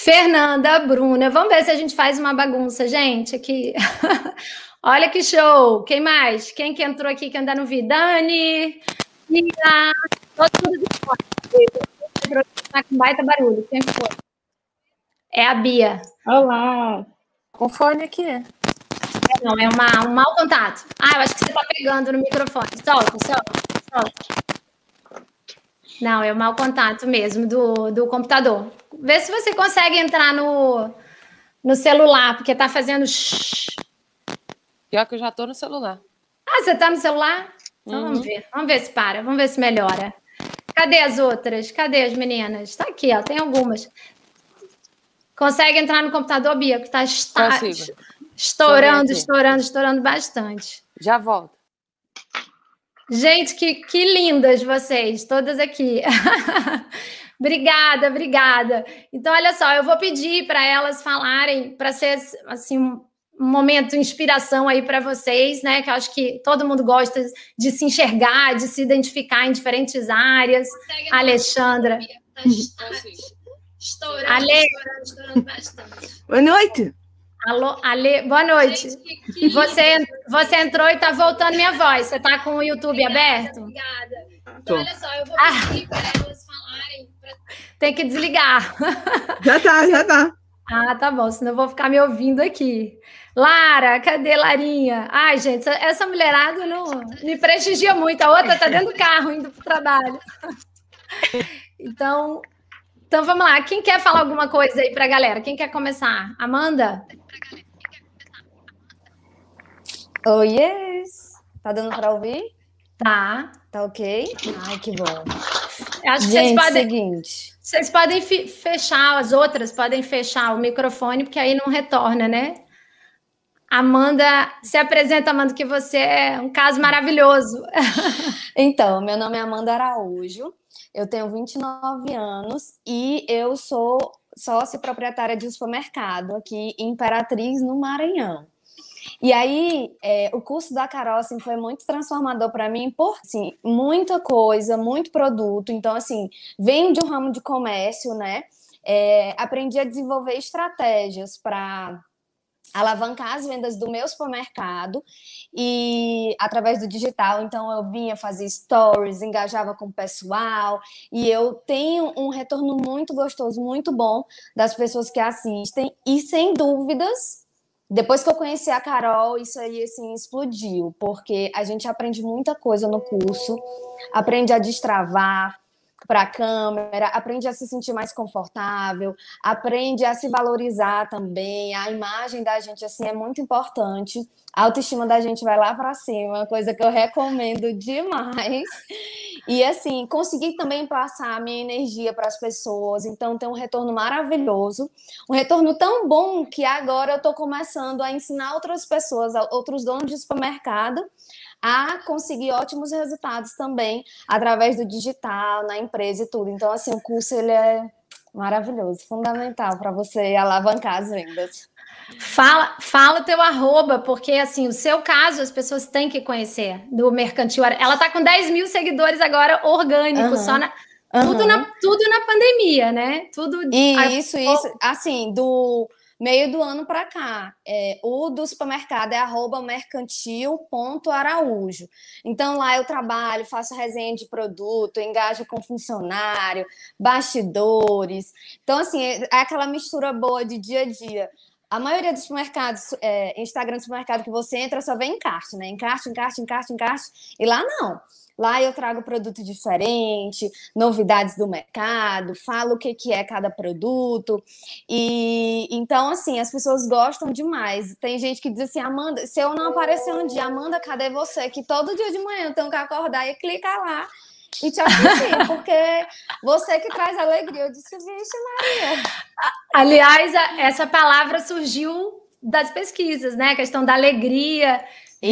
Fernanda, Bruna, vamos ver se a gente faz uma bagunça, gente, aqui. Olha que show! Quem mais? Quem que entrou aqui que ainda não vi? Dani, Tina, todo mundo de fora. Tá com baita barulho. Quem foi? É a Bia. Olá! Com fone aqui. Não, é um mau contato. Ah, eu acho que você tá pegando no microfone. Solta. Não, é o mau contato mesmo do computador. Vê se você consegue entrar no celular, porque tá fazendo... Pior que eu já tô no celular. Ah, você tá no celular? Então vamos ver. Vamos ver se para. Vamos ver se melhora. Cadê as outras? Cadê as meninas? Tá aqui, ó. Tem algumas. Consegue entrar no computador, Bia? Que tá estourando bastante. Já volto. Gente, que lindas vocês, todas aqui. Obrigada. Então, olha só, eu vou pedir para elas falarem, para ser assim um momento de inspiração aí para vocês, né? Que eu acho que todo mundo gosta de se enxergar, de se identificar em diferentes áreas. Alexandra. Estourando bastante. Boa noite. Alô, Ale, boa noite. Gente, você entrou e está voltando minha voz. Você está com o YouTube aberto? Obrigada. Então, olha só, eu vou pedir para elas falarem. Tem que desligar. Já tá. Ah, tá bom, senão eu vou ficar me ouvindo aqui. Lara, cadê Larinha? Ai, gente, essa mulherada não me prestigia muito. A outra está dentro do carro, indo para o trabalho. Então, vamos lá. Quem quer falar alguma coisa aí para a galera? Quem quer começar? Amanda? Oh, yes! Tá dando para ouvir? Tá. Tá ok? Ai, que bom. Acho que vocês podem fechar, as outras podem fechar o microfone, porque aí não retorna, né? Amanda, se apresenta, Amanda, que você é um caso maravilhoso. Então, meu nome é Amanda Araújo, eu tenho 29 anos e eu sou sócia proprietária de um supermercado aqui em Imperatriz, no Maranhão. E aí, o curso da Carol, assim, foi muito transformador para mim, por, assim, muita coisa, muito produto. Então, assim, venho de um ramo de comércio, né? Aprendi a desenvolver estratégias para alavancar as vendas do meu supermercado e através do digital. Então eu vinha fazer stories, engajava com o pessoal e eu tenho um retorno muito gostoso, muito bom das pessoas que assistem e sem dúvidas, depois que eu conheci a Carol, isso aí assim explodiu, porque a gente aprende muita coisa no curso, aprende a destravar para a câmera, aprende a se sentir mais confortável, aprende a se valorizar também, a imagem da gente assim é muito importante, a autoestima da gente vai lá para cima, coisa que eu recomendo demais, e assim, consegui também passar a minha energia para as pessoas, então tem um retorno maravilhoso, um retorno tão bom que agora eu estou começando a ensinar outras pessoas, outros donos de supermercado, a conseguir ótimos resultados também através do digital, na empresa e tudo. Então, assim, o curso ele é maravilhoso, fundamental para você alavancar as vendas. Fala o teu @, porque, assim, o seu caso as pessoas têm que conhecer, do Mercantil. Ela tá com 10 mil seguidores agora, orgânico, só tudo na pandemia, né? Isso. Assim, do meio do ano para cá, o do supermercado é @mercantil.araújo. Então lá eu trabalho, faço resenha de produto, engajo com funcionário, bastidores. Então assim, é aquela mistura boa de dia a dia. A maioria dos supermercados, Instagram do supermercado que você entra só vem encarte, né? Encarte. E lá não. Lá eu trago produto diferente, novidades do mercado, falo o que é cada produto. E então, assim, as pessoas gostam demais. Tem gente que diz assim, Amanda, se eu não aparecer um dia, Amanda, cadê você? Que todo dia de manhã eu tenho que acordar e clicar lá e te assistir, porque você que traz alegria. Eu disse, vixe, Maria. Aliás, essa palavra surgiu das pesquisas, né? A questão da alegria.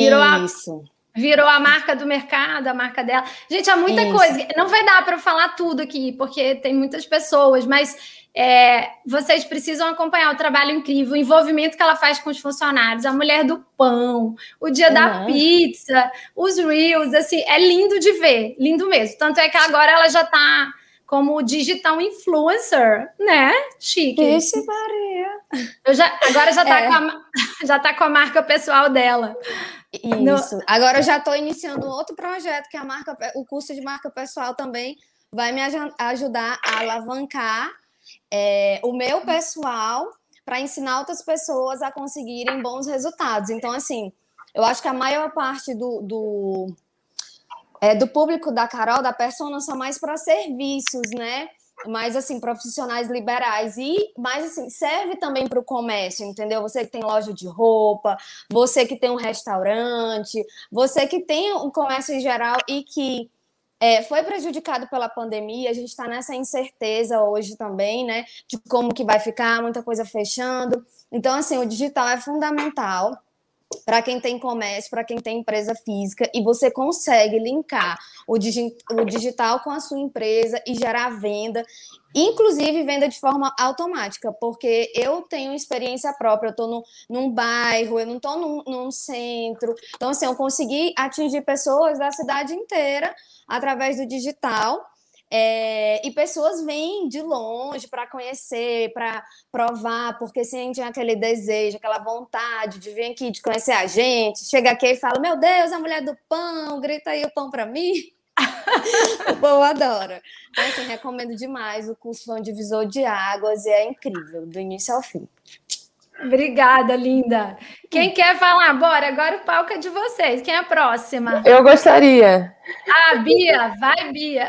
Virou a marca do mercado, a marca dela. Gente, há muita coisa. Não vai dar para eu falar tudo aqui, porque tem muitas pessoas, mas vocês precisam acompanhar o trabalho incrível, o envolvimento que ela faz com os funcionários, a mulher do pão, o dia da pizza, os reels, assim, é lindo de ver, lindo mesmo. Tanto é que agora ela já está como digital influencer, né? Chique. Vixe, Maria. Agora já tá com a marca pessoal dela. Isso. Agora eu já estou iniciando um outro projeto, que é o curso de marca pessoal também vai me ajudar a alavancar o meu pessoal para ensinar outras pessoas a conseguirem bons resultados. Então, assim, eu acho que a maior parte do público da Carol, da Persona, são mais para serviços, né? Mais, assim, profissionais liberais. Mas, assim, serve também para o comércio, entendeu? Você que tem loja de roupa, você que tem um restaurante, você que tem um comércio em geral e que foi prejudicado pela pandemia. A gente está nessa incerteza hoje também, né? De como que vai ficar, muita coisa fechando. Então, assim, o digital é fundamental para quem tem comércio, para quem tem empresa física, e você consegue linkar o digital com a sua empresa e gerar venda, inclusive venda de forma automática, porque eu tenho experiência própria, eu estou num bairro, eu não estou num centro, então assim, eu consegui atingir pessoas da cidade inteira através do digital. E pessoas vêm de longe para conhecer, para provar, porque sentem aquele desejo, aquela vontade de vir aqui, de conhecer a gente. Chega aqui e fala: meu Deus, a mulher do pão, grita aí o pão para mim. O povo adora. Então, assim, recomendo demais. O curso foi um divisor de águas e é incrível, do início ao fim. Obrigada, linda. Quem quer falar? Bora, agora o palco é de vocês. Quem é a próxima? Eu gostaria. Bia. Vai, Bia.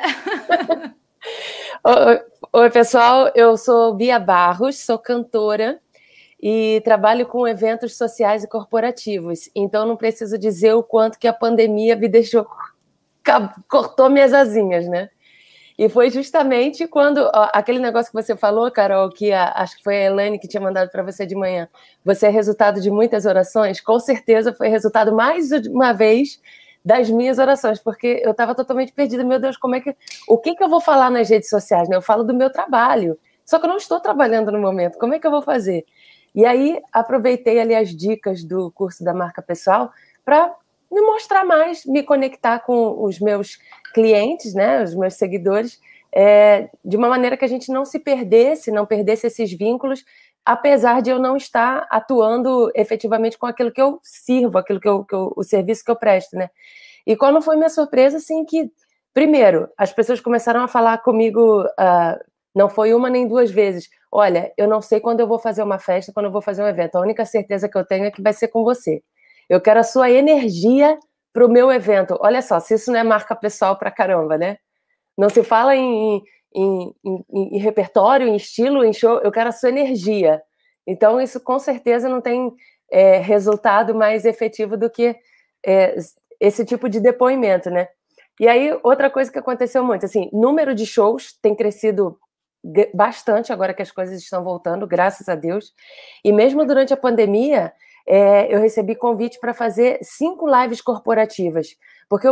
Oi, pessoal. Eu sou Bia Barros, sou cantora e trabalho com eventos sociais e corporativos. Então, não preciso dizer o quanto que a pandemia me deixou... cortou minhas asinhas, né? E foi justamente quando aquele negócio que você falou, Carol, que acho que foi a Elaine que tinha mandado para você de manhã, você é resultado de muitas orações, com certeza foi resultado mais uma vez das minhas orações, porque eu estava totalmente perdida. Meu Deus, o que eu vou falar nas redes sociais, né? Eu falo do meu trabalho, só que eu não estou trabalhando no momento, como é que eu vou fazer? E aí aproveitei ali as dicas do curso da marca pessoal para me mostrar mais, me conectar com os meus clientes, né, os meus seguidores, de uma maneira que a gente não se perdesse, não perdesse esses vínculos, apesar de eu não estar atuando efetivamente com aquilo que eu sirvo, o serviço que eu presto, né? E qual não foi minha surpresa, assim, que, primeiro, as pessoas começaram a falar comigo, não foi uma nem duas vezes: olha, eu não sei quando eu vou fazer uma festa, quando eu vou fazer um evento, a única certeza que eu tenho é que vai ser com você. Eu quero a sua energia para o meu evento. Olha só, se isso não é marca pessoal pra caramba, né? Não se fala em repertório, em estilo, em show, eu quero a sua energia. Então, isso com certeza não tem resultado mais efetivo do que esse tipo de depoimento, né? E aí, outra coisa que aconteceu muito, assim, número de shows tem crescido bastante agora que as coisas estão voltando, graças a Deus. E mesmo durante a pandemia, eu recebi convite para fazer 5 lives corporativas, porque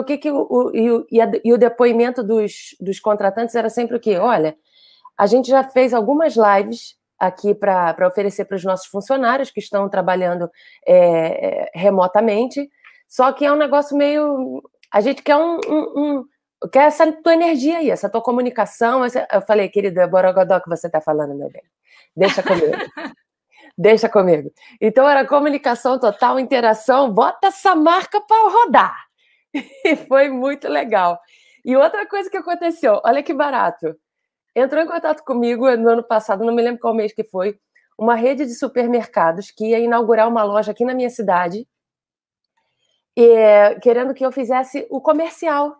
o depoimento dos contratantes era sempre o quê? Olha, a gente já fez algumas lives aqui para oferecer para os nossos funcionários que estão trabalhando remotamente, só que é um negócio meio... A gente quer quer essa tua energia aí, essa tua comunicação. Eu falei: querida, borogodó que você está falando, meu bem, deixa comigo. Deixa comigo. Então, era comunicação total, interação, bota essa marca para rodar. E foi muito legal. E outra coisa que aconteceu, olha que barato. Entrou em contato comigo no ano passado, não me lembro qual mês que foi, uma rede de supermercados que ia inaugurar uma loja aqui na minha cidade, querendo que eu fizesse o comercial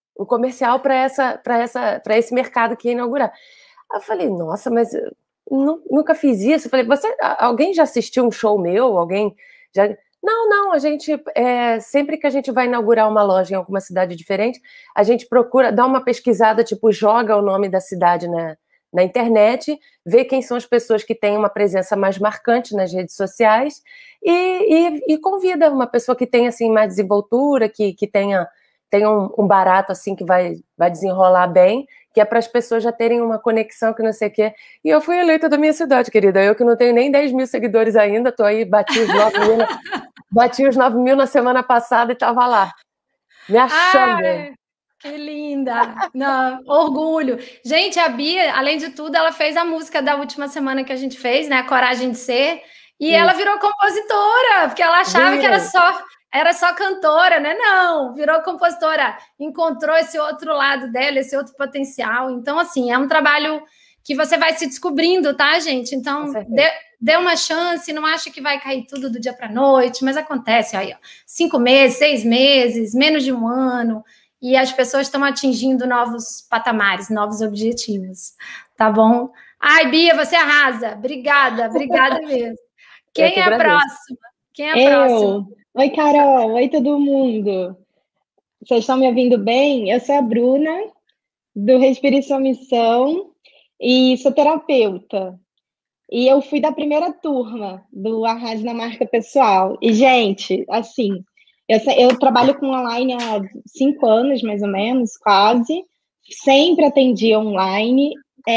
para esse mercado que ia inaugurar. Eu falei: nossa, mas... nunca fiz isso. Eu falei: alguém já assistiu um show meu? Alguém já... Não, a gente, sempre que a gente vai inaugurar uma loja em alguma cidade diferente, a gente procura dar uma pesquisada, tipo, joga o nome da cidade na internet, vê quem são as pessoas que têm uma presença mais marcante nas redes sociais e convida uma pessoa que tenha, assim, mais desenvoltura, que tenha um barato, assim, que vai desenrolar bem, que é para as pessoas já terem uma conexão, que não sei o quê. E eu fui eleita da minha cidade, querida. Eu que não tenho nem 10 mil seguidores ainda, tô aí, bati os 9 mil na semana passada e estava lá, me achando. Que linda! Não, orgulho. Gente, a Bia, além de tudo, ela fez a música da última semana que a gente fez, né? Coragem de Ser. E ela virou compositora, porque ela achava que era só cantora, né? Não, virou compositora. Encontrou esse outro lado dela, esse outro potencial. Então, assim, é um trabalho que você vai se descobrindo, tá, gente? Então, dê uma chance, não acha que vai cair tudo do dia para a noite, mas acontece aí, ó, 5 meses, 6 meses, menos de 1 ano, e as pessoas estão atingindo novos patamares, novos objetivos, tá bom? Ai, Bia, você arrasa. Obrigada mesmo. Quem é a próxima? Quem é a próxima? Oi, Carol. Oi, todo mundo. Vocês estão me ouvindo bem? Eu sou a Bruna, do Respire Sua Missão, e sou terapeuta. E eu fui da primeira turma do Arrase na Marca Pessoal. E, gente, assim, eu trabalho com online há 5 anos, mais ou menos, quase. Sempre atendi online,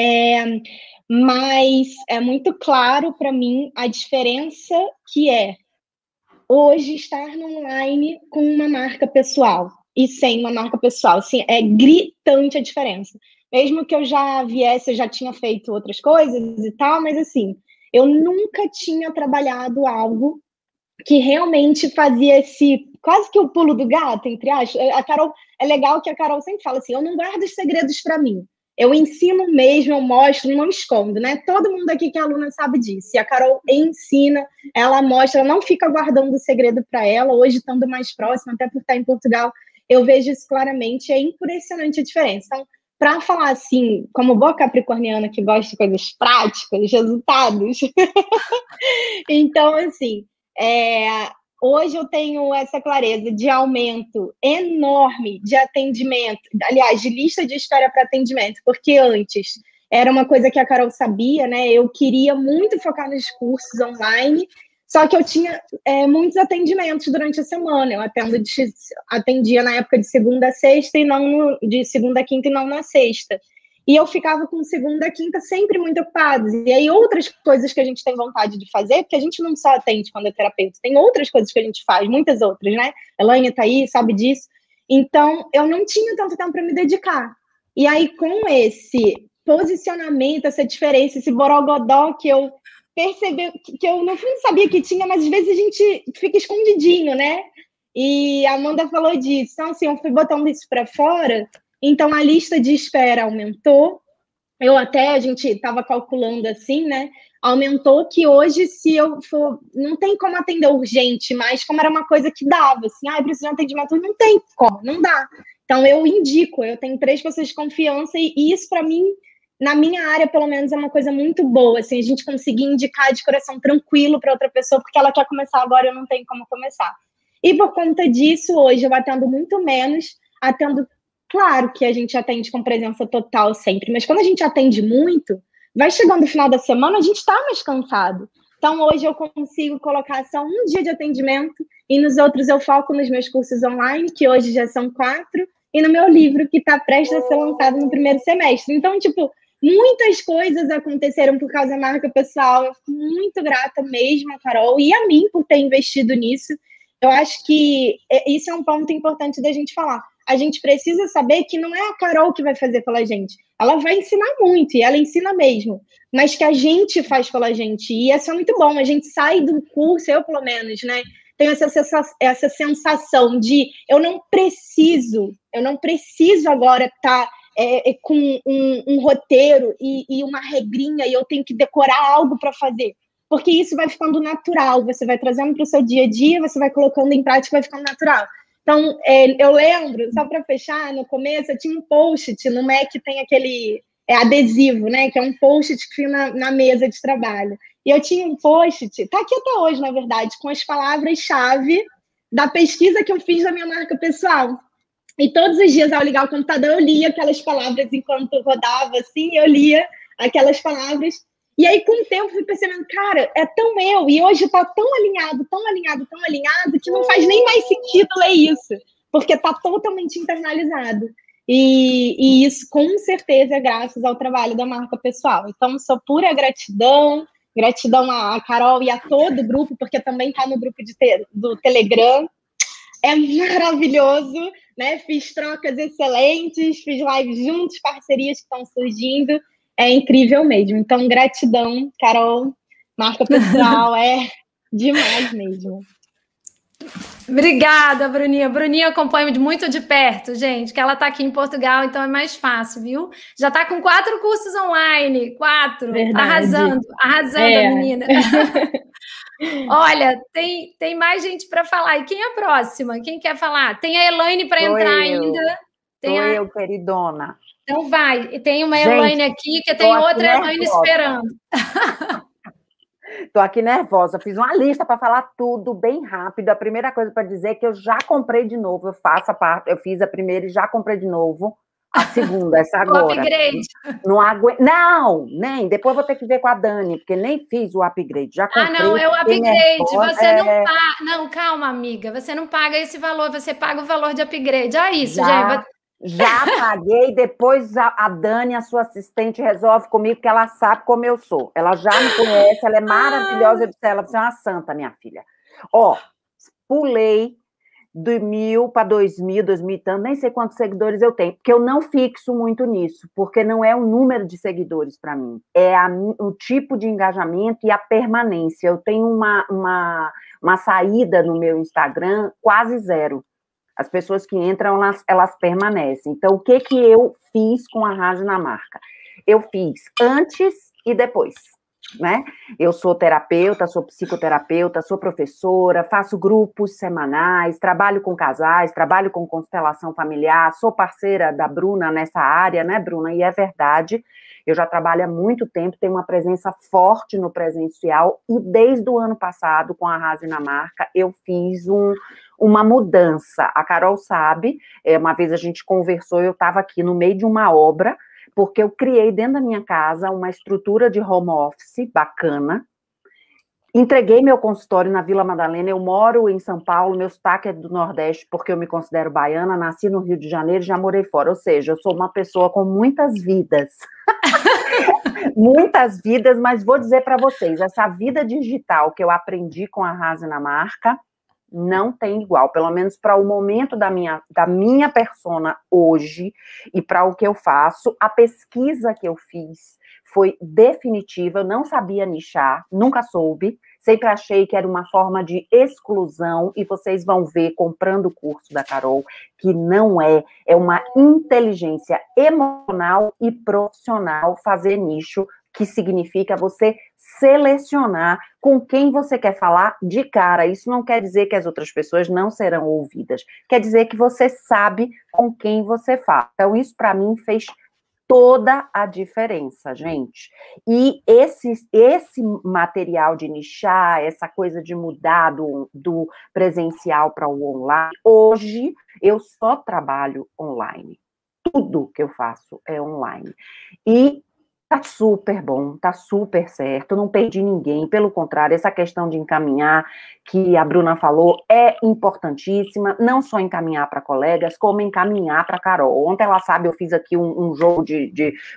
mas é muito claro para mim a diferença que é hoje estar no online com uma marca pessoal e sem uma marca pessoal. Assim, é gritante a diferença. Mesmo que eu já viesse, eu já tinha feito outras coisas e tal, mas assim, eu nunca tinha trabalhado algo que realmente fazia esse, quase que o pulo do gato, entre aspas. A Carol, é legal que a Carol sempre fala assim, eu não guardo os segredos para mim. Eu ensino mesmo, eu mostro, não escondo, né? Todo mundo aqui que é aluna sabe disso. E a Carol ensina, ela mostra, ela não fica guardando o segredo para ela. Hoje, estando mais próxima, até por estar em Portugal, eu vejo isso claramente. É impressionante a diferença. Então, para falar assim, como boa capricorniana que gosta de coisas práticas, resultados. Então, assim, hoje eu tenho essa clareza de aumento enorme de atendimento, aliás, de lista de espera para atendimento, porque antes era uma coisa que a Carol sabia, né? Eu queria muito focar nos cursos online, só que eu tinha muitos atendimentos durante a semana. Eu atendia na época de segunda a sexta e não de segunda a quinta e não na sexta. E eu ficava com segunda a quinta sempre muito ocupada. E aí outras coisas que a gente tem vontade de fazer, porque a gente não só atende quando é terapeuta, tem outras coisas que a gente faz, muitas outras, né? Elaine tá aí, sabe disso. Então, eu não tinha tanto tempo para me dedicar. E aí, com esse posicionamento, essa diferença, esse borogodó que eu percebi, que eu no fundo sabia que tinha, mas às vezes a gente fica escondidinho, né? E a Amanda falou disso. Então, assim, eu fui botando isso para fora. Então, a lista de espera aumentou. A gente estava calculando assim, né? Aumentou que hoje, se eu for... Não tem como atender urgente, mas como era uma coisa que dava, assim, eu preciso de um atendimento, não tem como, não dá. Então, eu indico, eu tenho 3 pessoas de confiança e isso, para mim, na minha área, pelo menos, é uma coisa muito boa, assim, a gente conseguir indicar de coração tranquilo para outra pessoa, porque ela quer começar agora, eu não tenho como começar. E por conta disso, hoje, eu atendo muito menos, claro que a gente atende com presença total sempre, mas quando a gente atende muito, vai chegando no final da semana, a gente está mais cansado. Então, hoje eu consigo colocar só um dia de atendimento e nos outros eu foco nos meus cursos online, que hoje já são 4, e no meu livro, que está prestes a ser lançado no primeiro semestre. Então, tipo, muitas coisas aconteceram por causa da marca pessoal. Eu fico muito grata mesmo a Carol e a mim por ter investido nisso. Eu acho que isso é um ponto importante da gente falar. A gente precisa saber que não é a Carol que vai fazer pela gente. Ela vai ensinar muito, e ela ensina mesmo. Mas que a gente faz pela gente. E isso é muito bom. A gente sai do curso, eu pelo menos, né? Tenho essa sensação de eu não preciso agora estar com um roteiro e uma regrinha e eu tenho que decorar algo para fazer. Porque isso vai ficando natural. Você vai trazendo para o seu dia a dia, você vai colocando em prática, vai ficando natural. Então, eu lembro, só para fechar, no começo, eu tinha um post-it, no Mac tem aquele adesivo, né? Que é um post-it que fica na mesa de trabalho. E eu tinha um post-it, tá aqui até hoje, na verdade, com as palavras-chave da pesquisa que eu fiz da minha marca pessoal. E todos os dias, ao ligar o computador, eu lia aquelas palavras enquanto rodava, assim, eu lia aquelas palavras. E aí, com o tempo, fui percebendo, cara, é tão eu, e hoje tá tão alinhado, que não faz nem mais sentido ler isso, porque tá totalmente internalizado. E isso, com certeza, é graças ao trabalho da marca pessoal. Então, sou pura gratidão a Carol e a todo o grupo, porque também tá no grupo do Telegram. É maravilhoso. né? Fiz trocas excelentes, fiz lives juntos, parcerias que estão surgindo. É incrível mesmo. Então, gratidão, Carol. Marca pessoal é demais mesmo. Obrigada, Bruninha. Bruninha acompanha muito de perto, gente, que ela está aqui em Portugal, então é mais fácil, viu? Já está com 4 cursos online, 4. Verdade. Arrasando a menina. Olha, tem mais gente para falar. E quem é a próxima? Quem quer falar? Tem a Elaine para entrar ainda. Sou eu, queridona. Então vai. Tem uma Elaine aqui, que tem outra Elaine esperando. Estou aqui nervosa, fiz uma lista para falar tudo bem rápido. A primeira coisa para dizer é que eu já comprei de novo, eu fiz a primeira e já comprei de novo a segunda, essa agora. O upgrade. Não, nem, depois vou ter que ver com a Dani, porque nem fiz o upgrade, já comprei. Não, é o upgrade, você não paga, não, calma, amiga, você não paga esse valor, você paga o valor de upgrade, isso, gente. Já paguei, depois a Dani, a sua assistente, resolve comigo, porque ela sabe como eu sou. Ela já me conhece, ela é maravilhosa. Eu disse, ela é uma santa, minha filha. Pulei de 1.000 para 2.000, 2.000 e tanto, nem sei quantos seguidores eu tenho, porque eu não fixo muito nisso, porque não é o número de seguidores para mim, é o tipo de engajamento e a permanência. Eu tenho uma saída no meu Instagram quase zero. As pessoas que entram, elas permanecem. Então, o que eu fiz com Arrase na Marca? Eu fiz antes e depois, né? Eu sou terapeuta, sou psicoterapeuta, sou professora, faço grupos semanais, trabalho com casais, trabalho com constelação familiar, sou parceira da Bruna nessa área, né, Bruna? E é verdade, eu já trabalho há muito tempo, tenho uma presença forte no presencial e desde o ano passado, com Arrase na Marca, eu fiz uma mudança. A Carol sabe, uma vez a gente conversou, eu estava aqui no meio de uma obra, porque eu criei dentro da minha casa uma estrutura de home office bacana, entreguei meu consultório na Vila Madalena, eu moro em São Paulo, meu sotaque é do Nordeste, porque eu me considero baiana, nasci no Rio de Janeiro e já morei fora, ou seja, eu sou uma pessoa com muitas vidas. Muitas vidas, mas vou dizer para vocês, essa vida digital que eu aprendi com a Arrase na Marca, não tem igual, pelo menos para o momento da minha persona hoje e para o que eu faço. A pesquisa que eu fiz foi definitiva, eu não sabia nichar, nunca soube, sempre achei que era uma forma de exclusão e vocês vão ver comprando o curso da Carol que não é uma inteligência emocional e profissional fazer nicho, que significa você selecionar com quem você quer falar de cara. Isso não quer dizer que as outras pessoas não serão ouvidas, quer dizer que você sabe com quem você fala. Então, isso para mim fez toda a diferença, gente. E esse material de nichar, essa coisa de mudar do presencial para o online, hoje eu só trabalho online. Tudo que eu faço é online. E tá super bom, tá super certo, não perdi ninguém, pelo contrário, essa questão de encaminhar, que a Bruna falou, é importantíssima, não só encaminhar para colegas, como encaminhar para Carol. Ontem ela sabe, eu fiz aqui um jogo de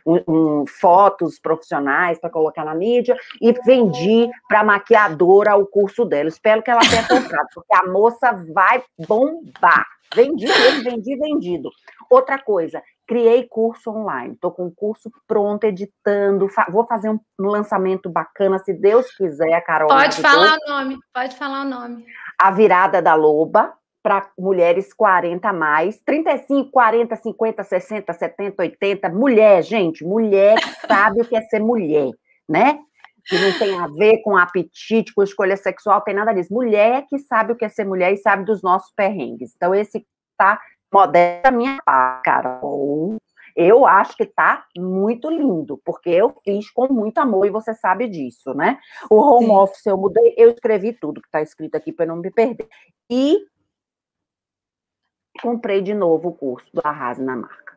fotos profissionais para colocar na mídia, e vendi para a maquiadora o curso dela, espero que ela tenha comprado, porque a moça vai bombar. Vendi vendido. Outra coisa, criei curso online, estou com o curso pronto, editando, vou fazer um lançamento bacana, se Deus quiser, a Carol. Pode falar o nome. A Virada da Loba, para mulheres 40 a mais, 35, 40, 50, 60, 70, 80, mulher, gente, mulher que sabe o que é ser mulher, né? Que não tem a ver com apetite, com escolha sexual, tem nada disso. Mulher que sabe o que é ser mulher e sabe dos nossos perrengues. Então, esse tá modesta minha parte, Carol. Eu acho que tá muito lindo, porque eu fiz com muito amor e você sabe disso, né? O home office eu mudei, eu escrevi tudo que tá escrito aqui para não me perder. E comprei de novo o curso do Arrase na Marca.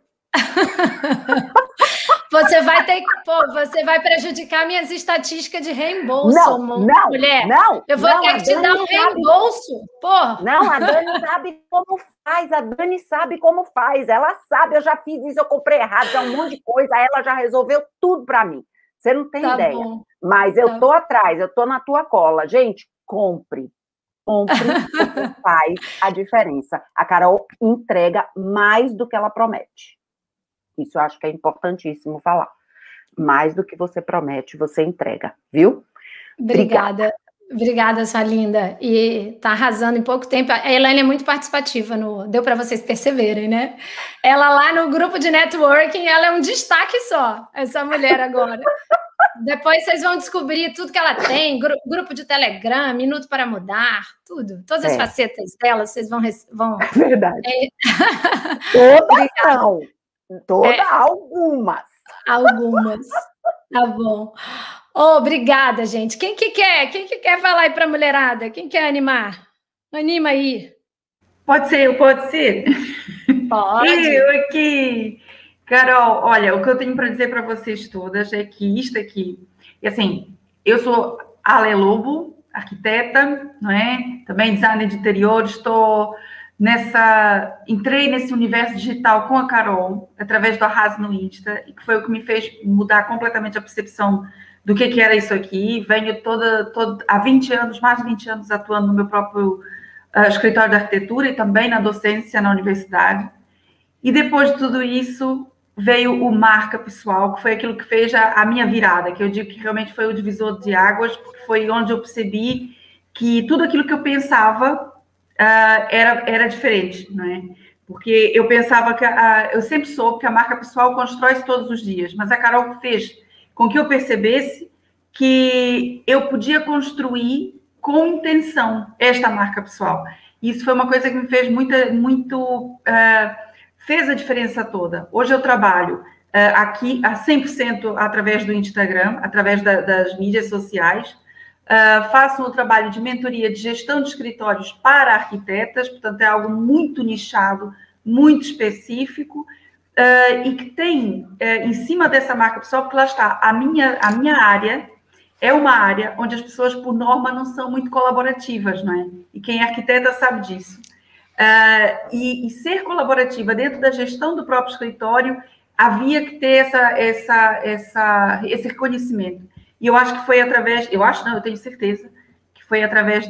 Você vai prejudicar minhas estatísticas de reembolso, mulher. Eu vou ter que te dar um reembolso, porra. Não, a Dani sabe como faz, ela sabe, eu já fiz isso, eu comprei errado, já um monte de coisa, ela já resolveu tudo para mim. Você não tem ideia. Mas eu tô atrás, eu tô na tua cola. Gente, compre. compre, porque faz a diferença. A Carol entrega mais do que ela promete. Isso eu acho que é importantíssimo falar. Mais do que você promete, você entrega, viu? Obrigada. Obrigada, sua linda. E tá arrasando em pouco tempo. A Elaine é muito participativa, deu para vocês perceberem, né? Ela lá no grupo de networking, ela é um destaque só, essa mulher agora. Depois vocês vão descobrir tudo que ela tem, grupo de Telegram, Minuto para Mudar, tudo. Todas as facetas dela, vocês vão... É verdade. Todas não. Todas, algumas. Algumas. Tá bom. Obrigada, gente. Quem que quer falar aí para a mulherada? Quem quer animar? Anima aí. Pode ser. Pode. Eu aqui. Carol, olha, o que eu tenho para dizer para vocês todas é que isto aqui, e assim, eu sou Ale Lobo, arquiteta, não é? Também designer de interiores, entrei nesse universo digital com a Carol, através do Arrase no Insta, e que foi o que me fez mudar completamente a percepção do que era isso aqui. Venho há 20 anos, mais de 20 anos, atuando no meu próprio escritório de arquitetura e também na docência na universidade. E depois de tudo isso, veio o marca pessoal, que foi aquilo que fez a minha virada, que eu digo que realmente foi o divisor de águas, porque foi onde eu percebi que tudo aquilo que eu pensava era diferente, não é? Porque eu pensava que eu sempre soube que a marca pessoal constrói-se todos os dias, mas a Carol fez com que eu percebesse que eu podia construir com intenção esta marca pessoal. Isso foi uma coisa que me fez fez a diferença toda. Hoje eu trabalho aqui a 100% através do Instagram, através das mídias sociais. Faço um trabalho de mentoria de gestão de escritórios para arquitetas, portanto é algo muito nichado, muito específico, e que tem em cima dessa marca pessoal, porque lá está, a minha área é uma área onde as pessoas, por norma, não são muito colaborativas, não é? E quem é arquiteta sabe disso. E ser colaborativa dentro da gestão do próprio escritório, havia que ter esse reconhecimento. E eu acho que foi através, eu tenho certeza, que foi através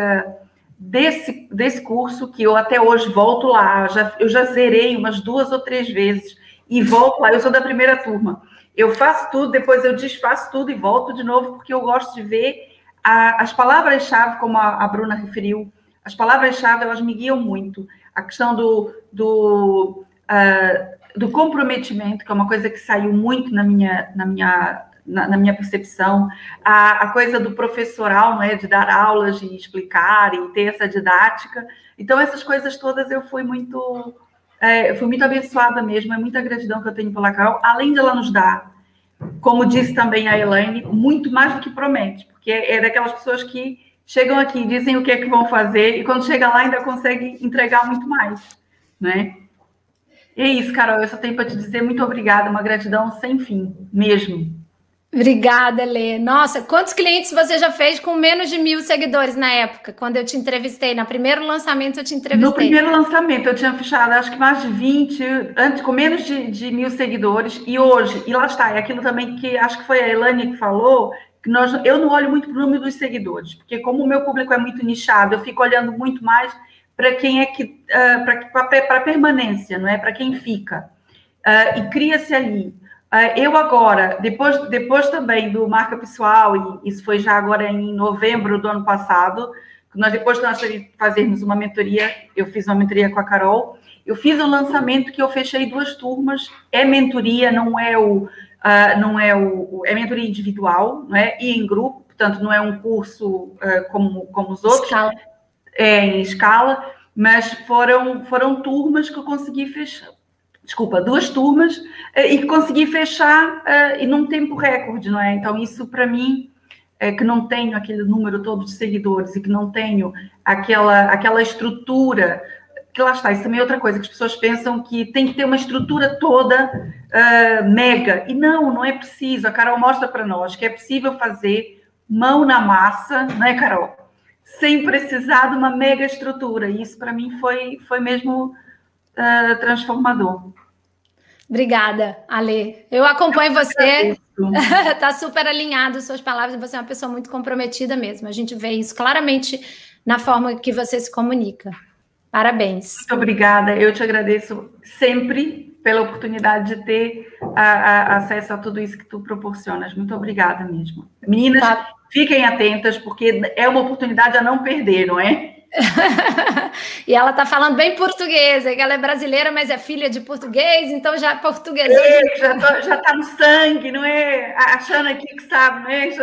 desse curso que eu até hoje volto lá. Eu já zerei umas 2 ou 3 vezes e volto lá. Eu sou da primeira turma. Eu faço tudo, depois eu desfaço tudo e volto de novo, porque eu gosto de ver as palavras-chave, como a Bruna referiu. As palavras-chave, elas me guiam muito. A questão do comprometimento, que é uma coisa que saiu muito na minha percepção. A coisa do professoral, não é? De dar aulas, de explicar e ter essa didática. Então, essas coisas todas eu fui muito abençoada mesmo. É muita gratidão que eu tenho pela Carol, além de ela nos dar, como disse também a Elaine, muito mais do que promete, porque é daquelas pessoas que chegam aqui, dizem o que é que vão fazer, e quando chega lá ainda consegue entregar muito mais, né? E é isso, Carol, eu só tenho para te dizer muito obrigada, uma gratidão sem fim, mesmo. Obrigada, Lê. Nossa, quantos clientes você já fez com menos de 1.000 seguidores na época, quando eu te entrevistei? No primeiro lançamento eu te entrevistei. No primeiro lançamento eu tinha fechado, acho que mais de 20, antes, com menos de 1.000 seguidores, e hoje, e lá está, é aquilo também que acho que foi a Elaine que falou, eu não olho muito para o número dos seguidores, porque como o meu público é muito nichado, eu fico olhando muito mais para quem é que, para a permanência, não é? Para quem fica. E cria-se ali. Eu agora, depois também do marca pessoal, e isso foi já agora em novembro do ano passado, depois de nós fazermos uma mentoria, eu fiz uma mentoria com a Carol, eu fiz um lançamento que eu fechei 2 turmas, é mentoria, é mentoria individual, não é? E em grupo, portanto, não é um curso como os outros, em escala, mas foram turmas que eu consegui fechar, 2 turmas, e consegui fechar e num tempo recorde, não é? Então, isso para mim, que não tenho aquele número todo de seguidores e que não tenho aquela estrutura, que lá está, isso também é outra coisa, que as pessoas pensam que tem que ter uma estrutura toda mega, e não é preciso. A Carol mostra para nós que é possível fazer mão na massa, não é, Carol? Sem precisar de uma mega estrutura, e isso para mim foi mesmo transformador. Obrigada, Ale. Eu acompanho você, está super alinhado suas palavras, você é uma pessoa muito comprometida mesmo. A gente vê isso claramente na forma que você se comunica. Parabéns. Muito obrigada. Eu te agradeço sempre pela oportunidade de ter acesso a tudo isso que tu proporcionas. Muito obrigada mesmo. Meninas, fiquem atentas, porque é uma oportunidade a não perder, não é? E ela está falando bem português, que ela é brasileira, mas é filha de português, então já portuguesou. Já está no sangue, não é? Achando aqui que sabe, não é?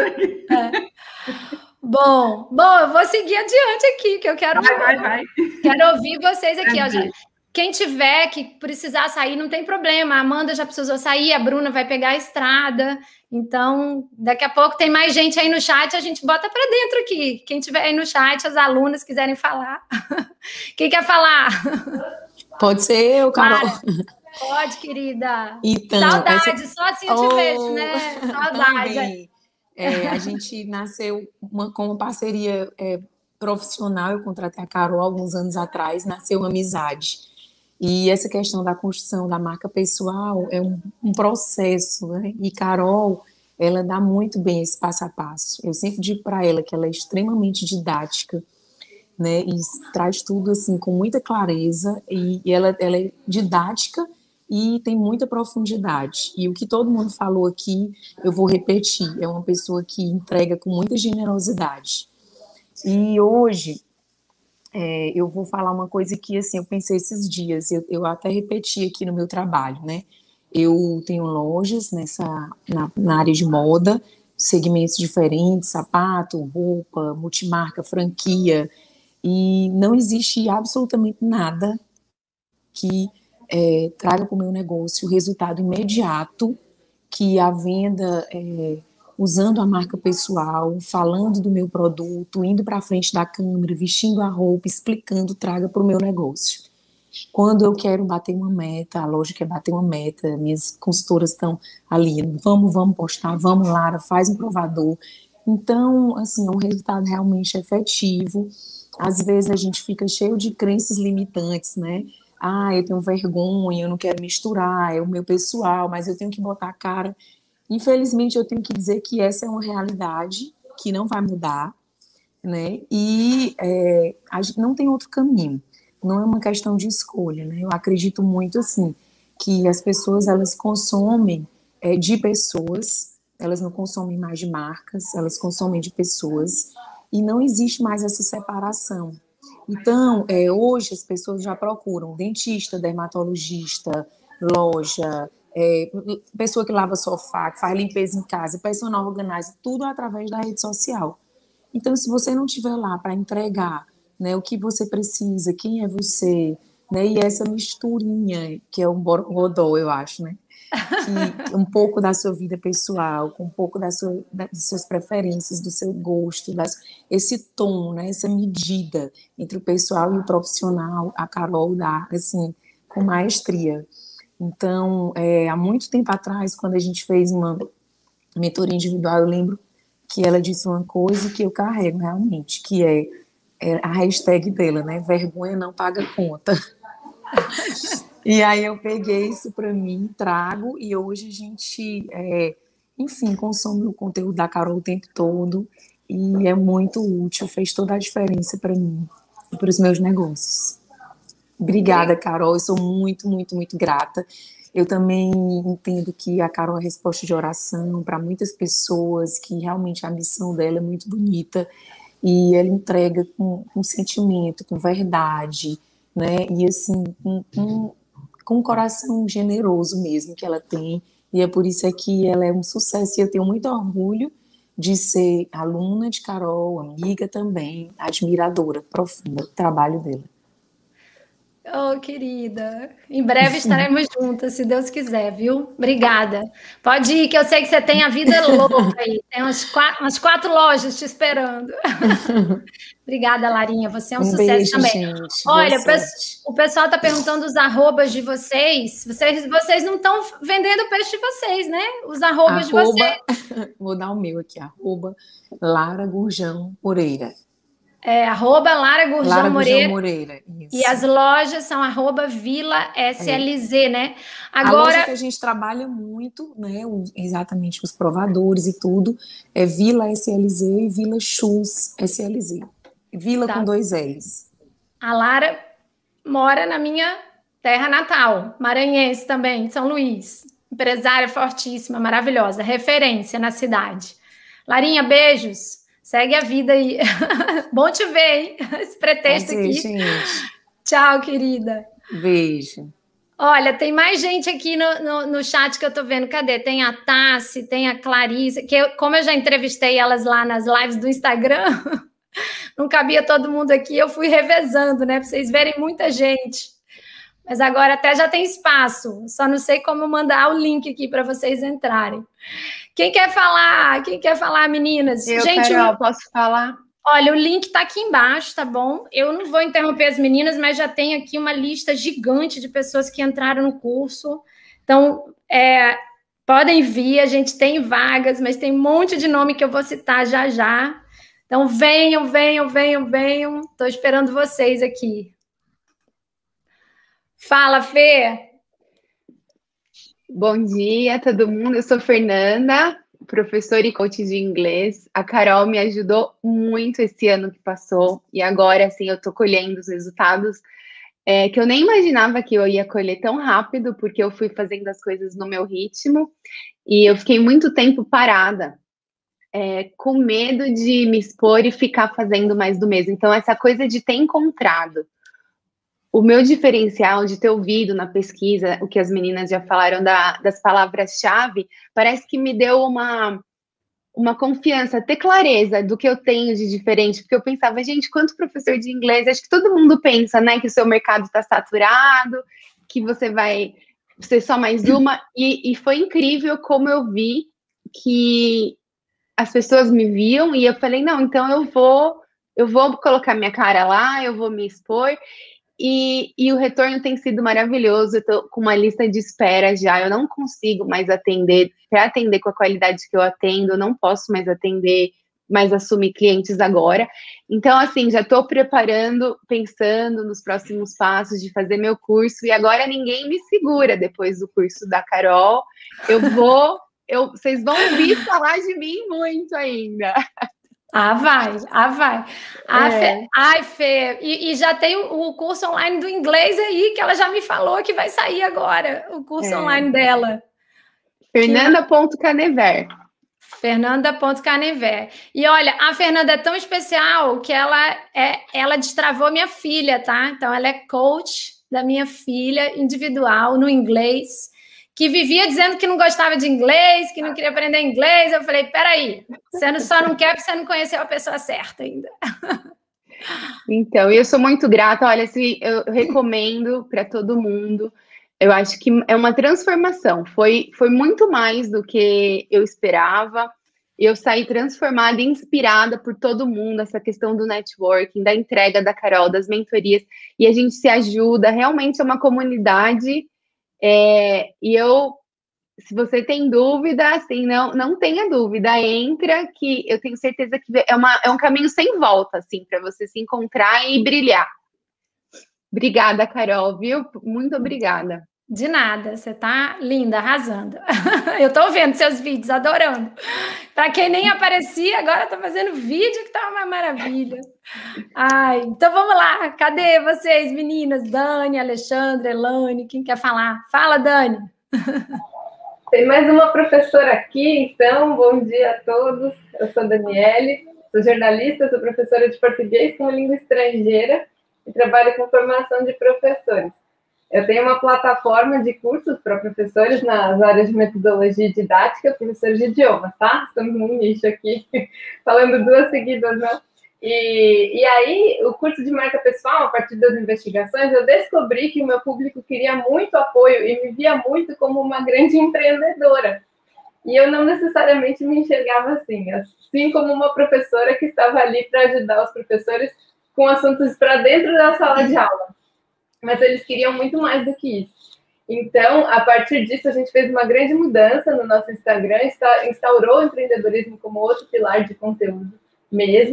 Bom, eu vou seguir adiante aqui, que eu quero... Vai. Quero ouvir vocês aqui, ó. Quem tiver que precisar sair, não tem problema. A Amanda já precisou sair, a Bruna vai pegar a estrada. Então, daqui a pouco tem mais gente aí no chat, a gente bota para dentro aqui. Quem tiver aí no chat, as alunas quiserem falar. Quem quer falar? Pode ser eu, Carol. Pode, querida. Então, saudade, só assim eu te vejo, né? Saudade. A gente nasceu com uma parceria profissional, eu contratei a Carol alguns anos atrás, nasceu uma amizade. E essa questão da construção da marca pessoal é um processo, né? E Carol, ela dá muito bem esse passo a passo. Eu sempre digo para ela que ela é extremamente didática, né? E traz tudo assim com muita clareza, e ela é didática e tem muita profundidade. E o que todo mundo falou aqui, eu vou repetir, é uma pessoa que entrega com muita generosidade. E hoje... eu vou falar uma coisa que, assim, eu pensei esses dias, eu até repeti aqui no meu trabalho, né? Eu tenho lojas na área de moda, segmentos diferentes, sapato, roupa, multimarca, franquia, e não existe absolutamente nada que traga para o meu negócio o resultado imediato que a venda... usando a marca pessoal, falando do meu produto, indo para frente da câmera, vestindo a roupa, explicando, traga para o meu negócio. Quando eu quero bater uma meta, a loja quer bater uma meta, minhas consultoras estão ali, vamos postar, vamos, Lara, faz um provador. Então, assim, é um resultado realmente efetivo. Às vezes a gente fica cheio de crenças limitantes, né? Eu tenho vergonha, eu não quero misturar, é o meu pessoal, mas eu tenho que botar a cara... Infelizmente, eu tenho que dizer que essa é uma realidade que não vai mudar, né? E a gente não tem outro caminho. Não é uma questão de escolha, né? Eu acredito muito, assim, que as pessoas, elas consomem de pessoas, elas não consomem mais de marcas, elas consomem de pessoas, e não existe mais essa separação. Então, hoje as pessoas já procuram dentista, dermatologista, loja... pessoa que lava sofá, que faz limpeza em casa, personal organizer, tudo através da rede social. Então, se você não estiver lá para entregar, né, o que você precisa, quem é você, né, e essa misturinha, que é um borogodó, eu acho, né, que um pouco da sua vida pessoal, com um pouco das suas preferências, do seu gosto, esse tom, né, essa medida entre o pessoal e o profissional, a Carol dá, assim, com maestria. Então, há muito tempo atrás, quando a gente fez uma mentoria individual, eu lembro que ela disse uma coisa que eu carrego realmente, que é a hashtag dela, né? Vergonha não paga conta. E aí eu peguei isso para mim, trago, e hoje a gente, enfim, consome o conteúdo da Carol o tempo todo, e é muito útil, fez toda a diferença para mim e para os meus negócios. Obrigada, Carol, eu sou muito, muito, muito grata. Eu também entendo que a Carol é resposta de oração para muitas pessoas, que realmente a missão dela é muito bonita, e ela entrega com sentimento, com verdade, né, e assim, com um coração generoso mesmo que ela tem, e é por isso que ela é um sucesso, e eu tenho muito orgulho de ser aluna de Carol, amiga também, admiradora profunda do trabalho dela. Oh, querida, em breve estaremos juntas, se Deus quiser, viu? Obrigada. Pode ir, que eu sei que você tem a vida louca aí. Tem umas 4 lojas te esperando. Obrigada, Larinha. Você é um sucesso beijo, também. Gente, olha, o pessoal está perguntando os arrobas de vocês. Vocês não estão vendendo peixe de vocês, né? Os arrobas de vocês. Vou dar o meu aqui, @Lara Gurjão Moreira. Lara Gurjão Moreira. Isso. E as lojas são @Vila SLZ, né? Agora, a loja que a gente trabalha muito, né? Exatamente, os provadores e tudo, é Vila SLZ e Vila Shoes SLZ. Vila com 2 L's. A Lara mora na minha terra natal, maranhense também, de São Luís. Empresária fortíssima, maravilhosa, referência na cidade. Larinha, beijos. Segue a vida aí. Bom te ver, hein? Esse pretexto aqui. Gente. Tchau, querida. Beijo. Olha, tem mais gente aqui no chat que eu tô vendo. Cadê? Tem a Tassi, tem a Clarice, como eu já entrevistei elas lá nas lives do Instagram, não cabia todo mundo aqui, eu fui revezando, né? Para vocês verem muita gente. Mas agora até já tem espaço. Só não sei como mandar o link aqui para vocês entrarem. Quem quer falar? Quem quer falar, meninas? Gente, Carol, posso falar? Olha, o link está aqui embaixo, tá bom? Eu não vou interromper as meninas, mas já tem aqui uma lista gigante de pessoas que entraram no curso. Então, podem vir, a gente tem vagas, mas tem um monte de nome que eu vou citar já já. Então, venham. Estou esperando vocês aqui. Fala, Fê! Bom dia, todo mundo. Eu sou Fernanda, professora e coach de inglês. A Carol me ajudou muito esse ano que passou. E agora, assim, eu tô colhendo os resultados que eu nem imaginava que eu ia colher tão rápido, porque eu fui fazendo as coisas no meu ritmo. E eu fiquei muito tempo parada, com medo de me expor e ficar fazendo mais do mesmo. Então, essa coisa de ter encontrado o meu diferencial, de ter ouvido na pesquisa o que as meninas já falaram das palavras-chave, parece que me deu uma confiança, ter clareza do que eu tenho de diferente, porque eu pensava, gente, quanto professor de inglês, acho que todo mundo pensa, né, que o seu mercado está saturado, que você vai ser só mais uma, e foi incrível como eu vi que as pessoas me viam, e eu falei, não, então eu vou colocar minha cara lá, eu vou me expor. E o retorno tem sido maravilhoso. Eu tô com uma lista de espera já, eu não consigo mais atender, para atender com a qualidade que eu atendo, eu não posso mais atender, mais assumir clientes agora. Então, assim, já estou preparando, pensando nos próximos passos de fazer meu curso, e agora ninguém me segura depois do curso da Carol. Vocês vão ouvir falar de mim muito ainda. Vai. Ai, Fê, e já tem o curso online do inglês aí, que ela já me falou que vai sair agora, o curso online dela. Fernanda.canever. Fernanda.canever. E olha, a Fernanda é tão especial que ela destravou minha filha, tá? Então, ela é coach da minha filha individual no inglês, que vivia dizendo que não gostava de inglês, que não queria aprender inglês. Eu falei, peraí, você só não quer porque você não conheceu a pessoa certa ainda. Então, eu sou muito grata. Olha, eu recomendo para todo mundo. Eu acho que é uma transformação. Foi muito mais do que eu esperava. Eu saí transformada e inspirada por todo mundo, essa questão do networking, da entrega da Carol, das mentorias. E a gente se ajuda. Realmente é uma comunidade. Se você tem dúvida, assim, não tenha dúvida, entra, que eu tenho certeza que é um caminho sem volta, assim, para você se encontrar e brilhar. Obrigada, Carol, viu? Muito obrigada. De nada, você tá linda, arrasando. Eu tô vendo seus vídeos, adorando. Para quem nem aparecia, agora tá fazendo vídeo, que tá uma maravilha. Ai, então vamos lá, cadê vocês, meninas? Dani, Alexandre, Elane, quem quer falar? Fala, Dani. Tem mais uma professora aqui, então, bom dia a todos. Eu sou a Daniele, sou jornalista, sou professora de português como língua estrangeira e trabalho com formação de professores. Eu tenho uma plataforma de cursos para professores nas áreas de metodologia e didática, professores de idiomas, tá? Estamos num nicho aqui, falando duas seguidas, né? E aí, o curso de marca pessoal, a partir das investigações, eu descobri que o meu público queria muito apoio e me via muito como uma grande empreendedora. E eu não necessariamente me enxergava assim como uma professora que estava ali para ajudar os professores com assuntos para dentro da sala de aula. Mas eles queriam muito mais do que isso. Então, a partir disso, a gente fez uma grande mudança no nosso Instagram, instaurou o empreendedorismo como outro pilar de conteúdo mesmo.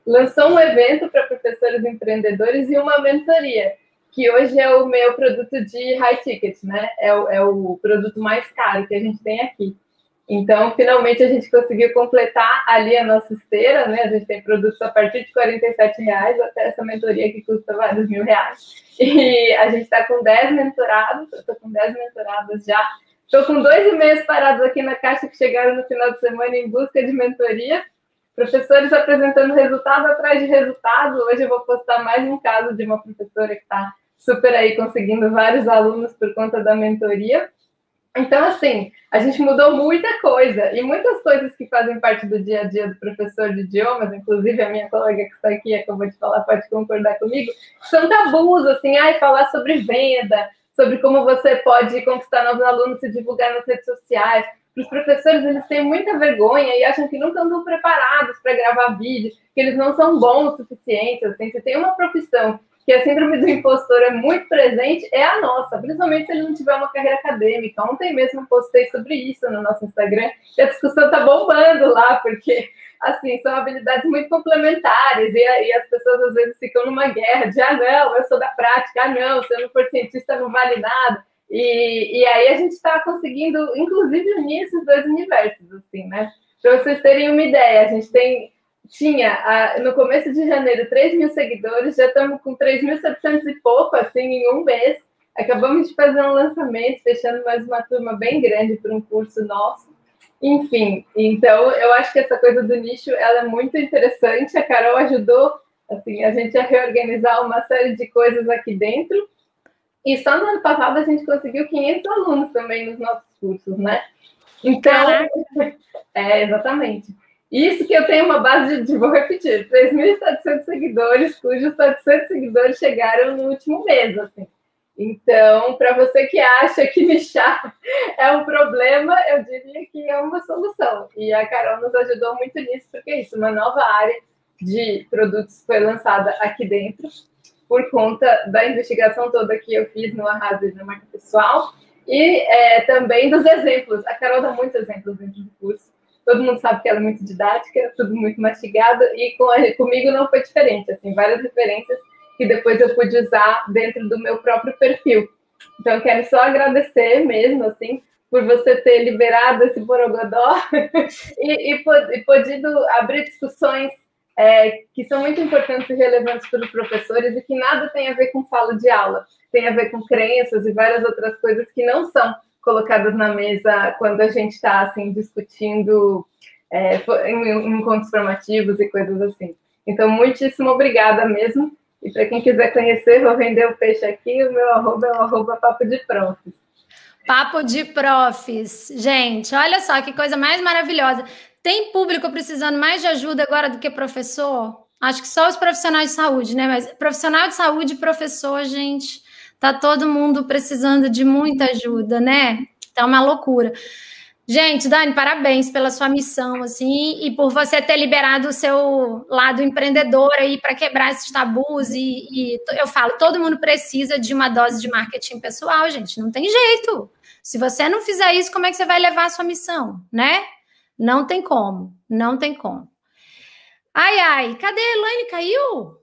lançou um evento para professores empreendedores e uma mentoria, que hoje é o meu produto de high ticket, né? É o produto mais caro que a gente tem aqui. Então, finalmente, a gente conseguiu completar ali a nossa esteira, né? A gente tem produtos a partir de R$47 até essa mentoria que custa vários mil reais. E a gente está com 10 mentorados, eu estou com 10 mentorados já. Estou com 2 e-mails parados aqui na caixa que chegaram no final de semana em busca de mentoria. Professores apresentando resultado atrás de resultado. Hoje eu vou postar mais um caso de uma professora que está super aí conseguindo vários alunos por conta da mentoria. Então, assim, a gente mudou muita coisa, e muitas coisas que fazem parte do dia a dia do professor de idiomas, inclusive a minha colega que está aqui, acabou de falar, pode concordar comigo, são tabus, assim, falar sobre venda, sobre como você pode conquistar novos alunos, se divulgar nas redes sociais. Para os professores, eles têm muita vergonha e acham que nunca estão preparados para gravar vídeo, que eles não são bons o suficiente, assim, se tem uma profissão que a síndrome do impostor é muito presente, é a nossa, principalmente se ele não tiver uma carreira acadêmica. Ontem mesmo eu postei sobre isso no nosso Instagram, e a discussão está bombando lá, porque, assim, são habilidades muito complementares, e as pessoas às vezes ficam numa guerra de, não, eu sou da prática, não, se eu não for cientista não vale nada. E aí a gente está conseguindo, inclusive, unir esses dois universos, assim, né? Para vocês terem uma ideia, a gente tinha, no começo de janeiro, 3 mil seguidores, já estamos com 3.700 e pouco, assim, em um mês. Acabamos de fazer um lançamento, fechando mais uma turma bem grande para um curso nosso. Enfim, então, eu acho que essa coisa do nicho, ela é muito interessante. A Carol ajudou, assim, a gente a reorganizar uma série de coisas aqui dentro. E só no ano passado a gente conseguiu 500 alunos também nos nossos cursos, né? Então, exatamente. Isso que eu tenho uma base de vou repetir, 3.700 seguidores, cujos 700 seguidores chegaram no último mês, assim. Então, para você que acha que nichar é um problema, eu diria que é uma solução. E a Carol nos ajudou muito nisso, porque é isso, uma nova área de produtos foi lançada aqui dentro, por conta da investigação toda que eu fiz no Arrasa e na marca pessoal, e também dos exemplos. A Carol dá muitos exemplos dentro do curso. Todo mundo sabe que ela é muito didática, tudo muito mastigado, e comigo não foi diferente, assim, várias referências que depois eu pude usar dentro do meu próprio perfil. Então, quero só agradecer mesmo, assim, por você ter liberado esse borogodó e podido abrir discussões que são muito importantes e relevantes para os professores e que nada tem a ver com sala de aula, tem a ver com crenças e várias outras coisas que não são colocadas na mesa quando a gente está, assim, discutindo em encontros formativos e coisas assim. Então, muitíssimo obrigada mesmo. E para quem quiser conhecer, vou vender o peixe aqui, o meu arroba é o arroba Papo de Profs. Papo de Profs. Gente, olha só que coisa mais maravilhosa. Tem público precisando mais de ajuda agora do que professor? Acho que só os profissionais de saúde, né? Mas profissional de saúde e professor, gente, tá todo mundo precisando de muita ajuda, né? Tá uma loucura. Gente, Dani, parabéns pela sua missão, assim, e por você ter liberado o seu lado empreendedor aí para quebrar esses tabus. E eu falo, todo mundo precisa de uma dose de marketing pessoal, gente, não tem jeito. Se você não fizer isso, como é que você vai levar a sua missão, né? Não tem como, não tem como. Ai, ai, cadê a Elaine? Caiu?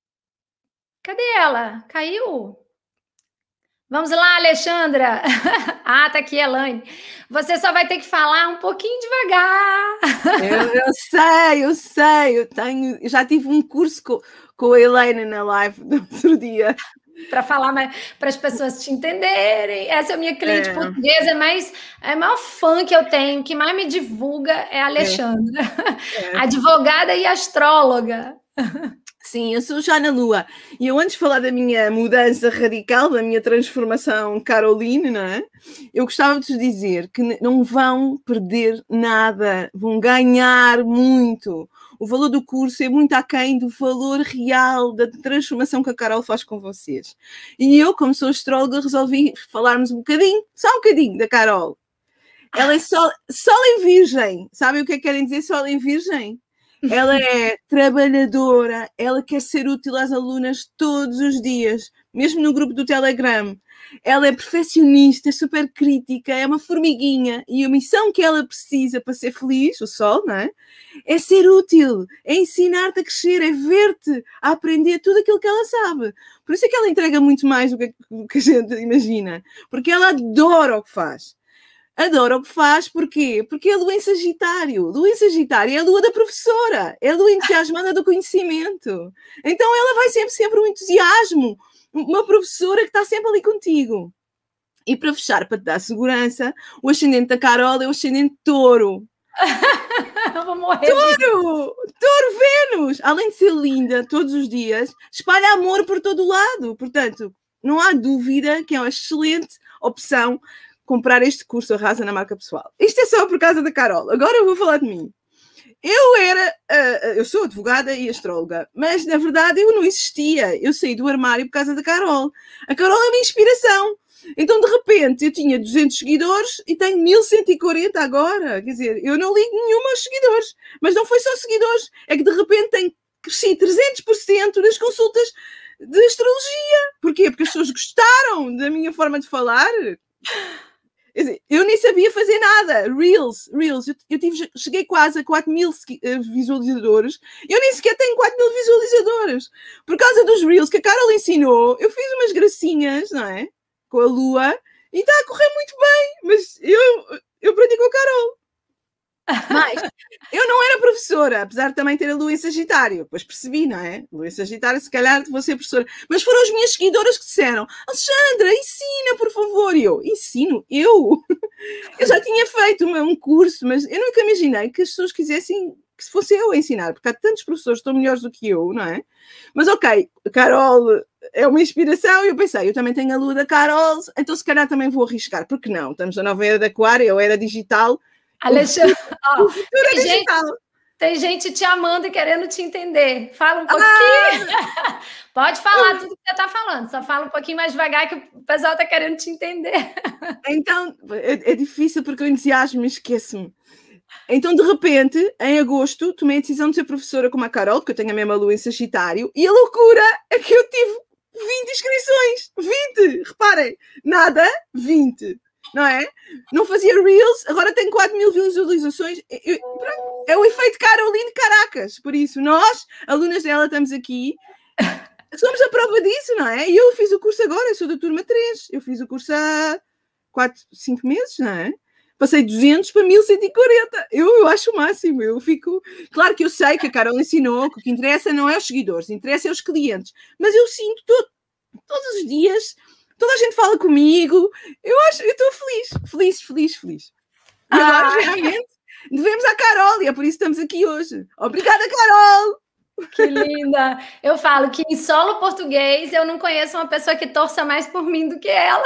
Cadê ela? Caiu? Vamos lá, Alexandra. Ah, tá aqui, Elaine. Você só vai ter que falar um pouquinho devagar. Eu sei. Eu já tive um curso com a Elaine na live do outro dia. Para falar, para as pessoas te entenderem. Essa é a minha cliente portuguesa, mas a maior fã que eu tenho, que mais me divulga é a Alexandra. Advogada e astróloga. Sim, eu sou já na Lua. E eu, antes de falar da minha mudança radical, da minha transformação Caroline, não é? Eu gostava de vos dizer que não vão perder nada, vão ganhar muito. O valor do curso é muito aquém do valor real da transformação que a Carol faz com vocês. E eu, como sou astróloga, resolvi falarmos um bocadinho, só um bocadinho, da Carol. Ela é sol em virgem. Sabem o que é que querem dizer sol em virgem? Ela é trabalhadora, ela quer ser útil às alunas todos os dias, mesmo no grupo do Telegram. Ela é perfeccionista, super crítica, é uma formiguinha e a missão que ela precisa para ser feliz, o sol, não é? É ser útil, é ensinar-te a crescer, é ver-te, a aprender tudo aquilo que ela sabe. Por isso é que ela entrega muito mais do que a gente imagina, porque ela adora o que faz. Adora o que faz, porquê? Porque é lua em Sagitário. Lua em Sagitário é a lua da professora, é a lua entusiasmada do conhecimento. Então ela vai sempre um entusiasmo, uma professora que está sempre ali contigo. E para fechar, para te dar segurança, o ascendente da Carol é o ascendente Touro. Eu vou morrer. Touro Vênus! Além de ser linda todos os dias, espalha amor por todo o lado. Portanto, não há dúvida que é uma excelente opção comprar este curso Arrasa na Marca Pessoal. Isto é só por causa da Carol. Agora eu vou falar de mim. Eu sou advogada e astróloga, mas na verdade eu não existia. Eu saí do armário por causa da Carol. A Carol é uma inspiração. Então, de repente, eu tinha 200 seguidores e tenho 1140 agora. Quer dizer, eu não ligo nenhuma aos seguidores. Mas não foi só seguidores. É que, de repente, tenho crescido 300% nas consultas de astrologia. Porquê? Porque as pessoas gostaram da minha forma de falar. Quer dizer, eu nem sabia fazer nada. Reels. Cheguei quase a 4.000 visualizadores. Eu nem sequer tenho 4.000 visualizadores. Por causa dos Reels que a Carol ensinou, eu fiz umas gracinhas, não é? Com a lua, e está a correr muito bem, mas eu aprendi com a Carol. Mas eu não era professora, apesar de também ter a lua em Sagitário. Depois percebi, não é? Lua em Sagitário, se calhar vou ser professora. Mas foram as minhas seguidoras que disseram: Alexandra, ensina, por favor. E eu, ensino? Eu já tinha feito um curso, mas eu nunca imaginei que as pessoas quisessem que fosse eu a ensinar, porque há tantos professores que estão melhores do que eu, não é? Mas ok, a Carol é uma inspiração e eu pensei, eu também tenho a lua da Carol, então se calhar também vou arriscar, porque não? Estamos na nova era da Aquário, a era digital. Alexandre, tem gente te amando e querendo te entender. Fala um pouquinho. Pode falar tudo que você está falando, só fala um pouquinho mais devagar que o pessoal está querendo te entender. Então, é difícil porque eu entusiasmo e esqueço-me. Então, de repente, em agosto, tomei a decisão de ser professora como a Carol, porque eu tenho a mesma lua em Sagitário, e a loucura é que eu tive 20 inscrições. 20! Reparem, nada, 20. Não é? Não fazia Reels, agora tenho 4.000 visualizações. É o efeito Caroline de Caracas. Por isso, nós, alunas dela, estamos aqui. Somos a prova disso, não é? E eu fiz o curso agora, eu sou da turma 3. Eu fiz o curso há 5 meses, não é? Passei 200 para 1140. Eu acho o máximo. Eu fico... Claro que eu sei que a Carol ensinou que o que interessa não é os seguidores, interessa é os clientes. Mas eu sinto todos os dias, toda a gente fala comigo. Eu estou feliz. E agora, realmente, devemos à Carol e é por isso que estamos aqui hoje. Obrigada, Carol! Que linda! Eu falo que em solo português eu não conheço uma pessoa que torça mais por mim do que ela.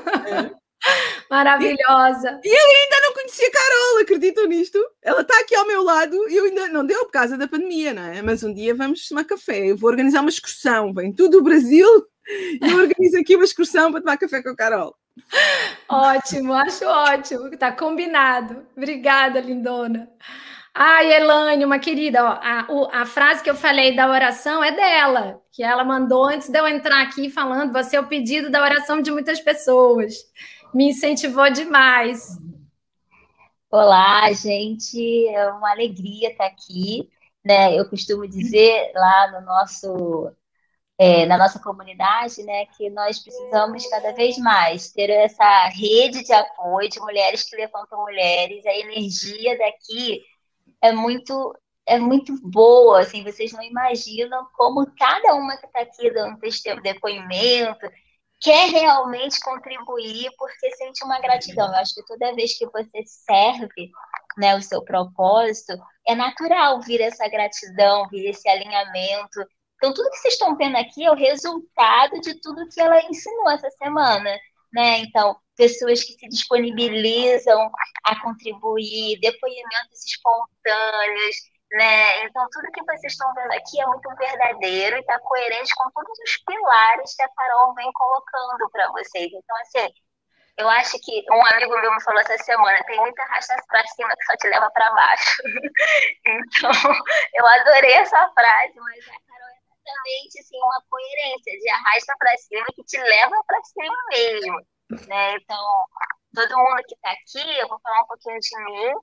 Maravilhosa. E eu ainda não conhecia a Carol, acreditam nisto? Ela está aqui ao meu lado e eu ainda não deu por causa da pandemia, não é? Mas um dia vamos tomar café. Eu vou organizar uma excursão. Vem tudo o Brasil e eu organizo aqui uma excursão para tomar café com a Carol. Ótimo, acho ótimo. Está combinado. Obrigada, lindona. Ai, Elaine, uma querida, ó, a frase que eu falei da oração é dela, que ela mandou antes de eu entrar aqui falando, você é o pedido da oração de muitas pessoas. Me incentivou demais. Olá, gente, é uma alegria estar aqui, né? Eu costumo dizer lá no na nossa comunidade, né, que nós precisamos cada vez mais ter essa rede de apoio de mulheres que levantam mulheres. A energia daqui é muito boa, assim, vocês não imaginam como cada uma que está aqui dando depoimento quer realmente contribuir porque sente uma gratidão. Eu acho que toda vez que você serve, né, o seu propósito, é natural vir essa gratidão, vir esse alinhamento. Então, tudo que vocês estão vendo aqui é o resultado de tudo que ela ensinou essa semana, né? Então, pessoas que se disponibilizam a contribuir, depoimentos espontâneos, né? Então, tudo que vocês estão vendo aqui é muito verdadeiro e está coerente com todos os pilares que a Carol vem colocando para vocês. Então, assim, Eu acho que um amigo meu me falou essa semana, tem muita arrasta pra cima que só te leva para baixo. Então, eu adorei essa frase, mas a Carol é exatamente assim, uma coerência de arrasta para cima que te leva para cima mesmo, né? Então, todo mundo que está aqui, eu vou falar um pouquinho de mim,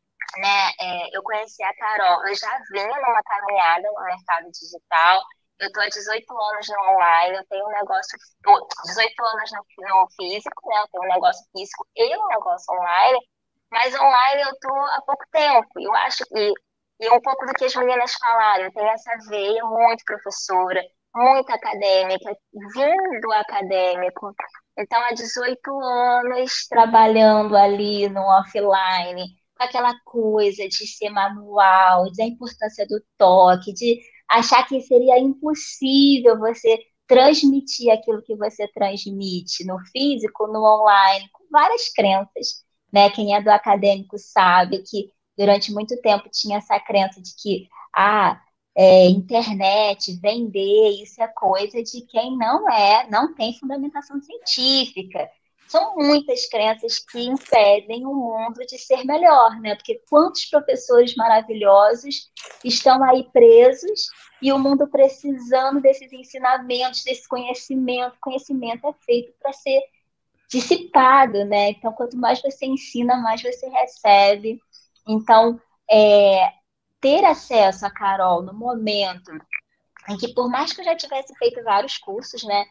né? Eu conheci a Carol, eu já vinha numa caminhada no mercado digital. Eu estou há 18 anos no online, eu tenho um negócio, 18 anos no físico, né? Eu tenho um negócio físico e um negócio online, mas online eu estou há pouco tempo. Eu acho que, e um pouco do que as meninas falaram, eu tenho essa veia muito professora, muito acadêmica, vindo do acadêmico. Então, há 18 anos trabalhando ali no offline, com aquela coisa de ser manual, da importância do toque, de achar que seria impossível você transmitir aquilo que você transmite no físico, no online, com várias crenças, né? Quem é do acadêmico sabe que durante muito tempo tinha essa crença de que internet, vender, isso é coisa de quem não tem fundamentação científica. São muitas crenças que impedem o mundo de ser melhor, né? Porque quantos professores maravilhosos estão aí presos e o mundo precisando desses ensinamentos, desse conhecimento. Conhecimento é feito para ser dissipado, né? Então, quanto mais você ensina, mais você recebe. Então, ter acesso a Carol no momento em que, por mais que eu já tivesse feito vários cursos, né,